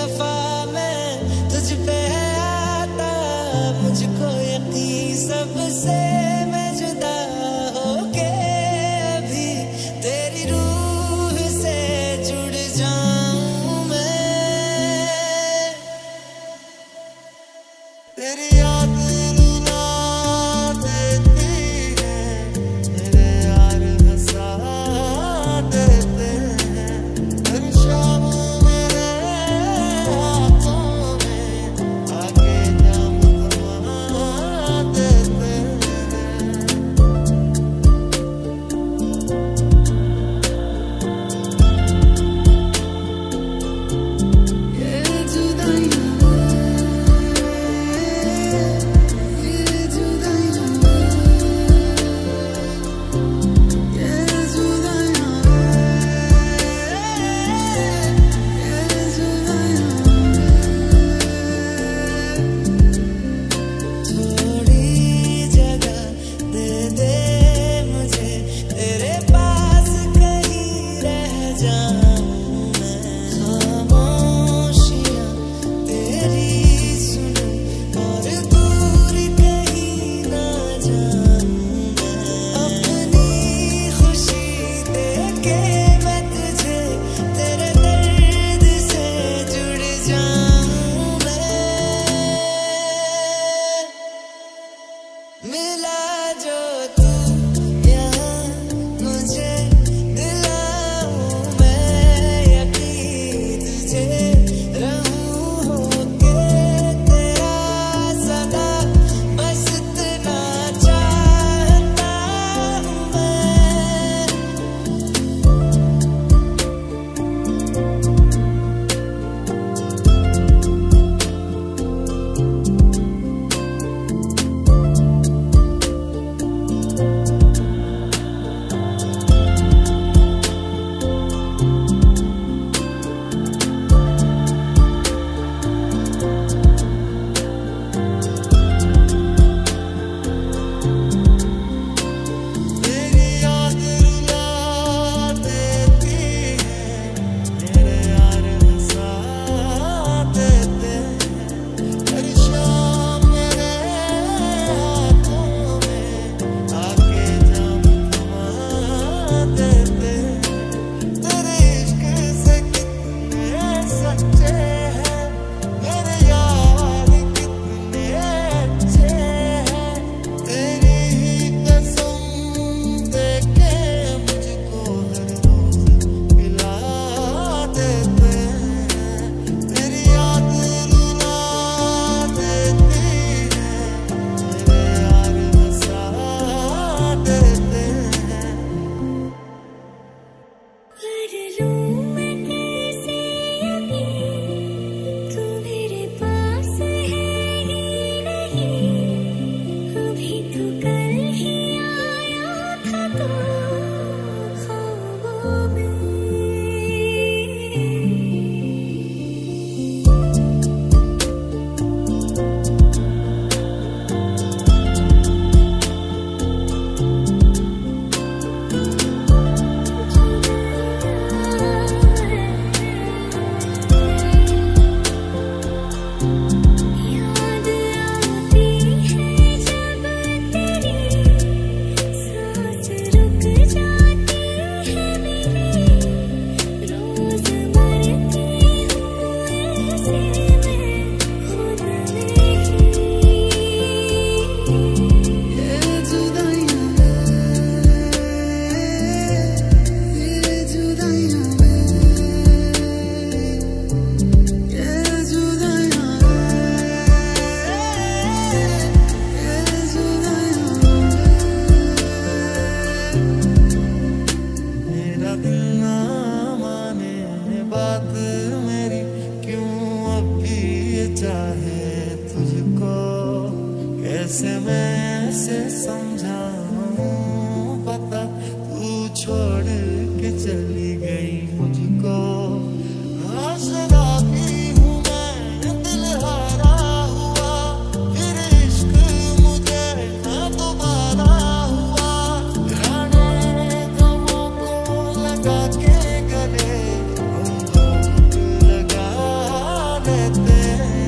दफा मैं तुझ पे आता, मुझको यकीन सबसे मैं जुदा होके अभी तेरी रूह से जुड़ जाऊं मैं। तेरी याद रुला देती है, मेरे यार हंसा देते हैं, हर शाम मेरे हाथों में आके जाम थमा देते हैं। ये जुदाइयां मिला जो तू यहाँ मुझे दिलाऊं मैं यकीन तुझे रहूं होके तेरा सदा, बस इतना चाहता हूँ मैं। कैसे मैं ऐसे समझाऊं पता, तू छोड़ के चली गई मुझको। आसरा भी हूँ मैं, दिल हारा हुआ, फिर इश्क मुझे ना दोबारा हुआ। राने गमों को लगा के गले हम लोग लगा कहते